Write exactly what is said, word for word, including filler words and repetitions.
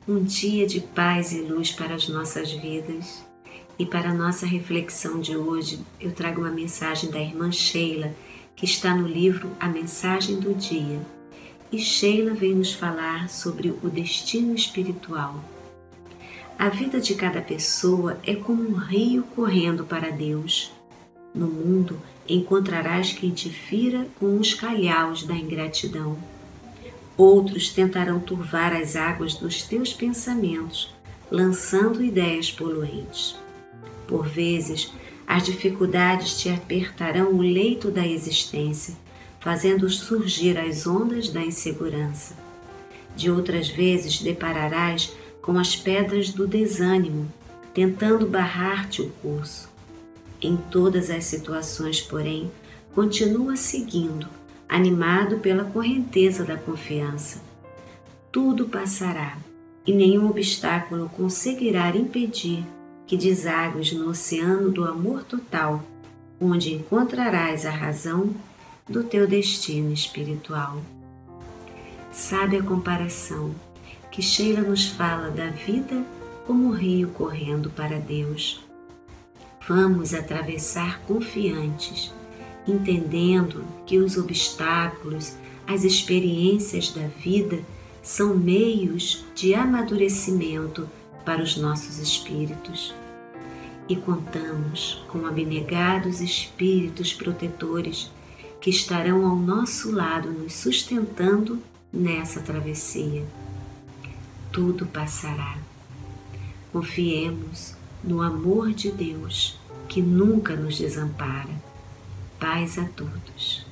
um dia de paz e luz para as nossas vidas. E para a nossa reflexão de hoje, eu trago uma mensagem da irmã Sheila, que está no livro A Mensagem do Dia. E Sheila vem nos falar sobre o destino espiritual. A vida de cada pessoa é como um rio correndo para Deus. No mundo encontrarás quem te fira com os calhaus da ingratidão. Outros tentarão turvar as águas dos teus pensamentos, lançando ideias poluentes. Por vezes, as dificuldades te apertarão o leito da existência, fazendo surgir as ondas da insegurança. De outras vezes, depararás com as pedras do desânimo, tentando barrar-te o curso. Em todas as situações, porém, continua seguindo, animado pela correnteza da confiança. Tudo passará, e nenhum obstáculo conseguirá impedir que deságues no oceano do amor total, onde encontrarás a razão do teu destino espiritual. Sabe a comparação que Sheila nos fala da vida como o rio correndo para Deus. Vamos atravessar confiantes, entendendo que os obstáculos, as experiências da vida são meios de amadurecimento para os nossos espíritos. E contamos com abnegados espíritos protetores que estarão ao nosso lado nos sustentando nessa travessia. Tudo passará. Confiemos no amor de Deus que nunca nos desampara. Paz a todos.